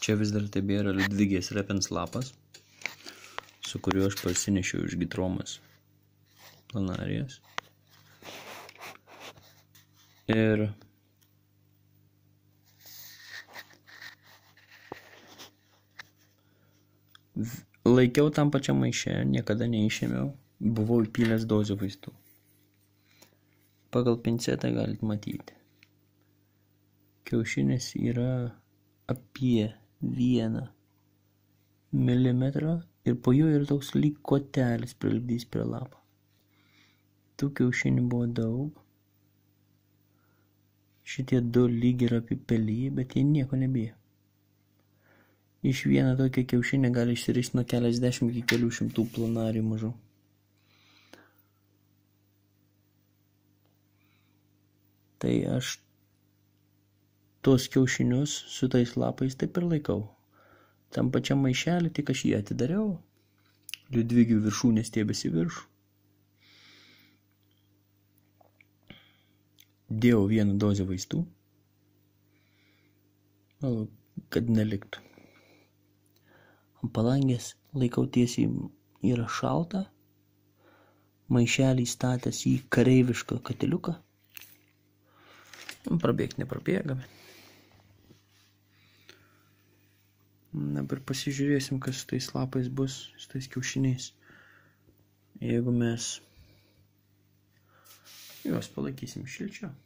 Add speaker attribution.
Speaker 1: Čia vis dar tebėra Liudvigės repens lapas, su kuriuo aš parsinešiau iš Gitromos planarijos. Ir laikiau tam pačiam maiše, niekada neišėmiau, buvau įpylęs dozę vaistų. Pagal pincetą galit matyti. Kiaušinis yra apie 1 milimetrą ir po jo yra toks lyg kotelis prilipdys prie lapo. Tų kiaušinių buvo daug. Šitie 2 lyg yra apipelį, bet jie nieko nebijo. Iš vieno tokio kiaušinio gali išsiristi nuo keliasdešimt iki kelių šimtų planarijų mažų. Tai aš tuos kiaušinius su tais lapais taip ir laikau. Tam pačiam maišelį, tik aš jį atidariau, Liudvigių viršūnė stiebėsi viršų. Dėjau 1 dozę vaistų, kad neliktų. Ant palangės laikau tiesiai, yra šalta, maišelį statęs į kareivišką katiliuką. Prabėgti neprabėgame. Dabar pasižiūrėsim, kas su tais lapais bus, su tais kiaušiniais. Jeigu mes juos palaikysim šilčiau.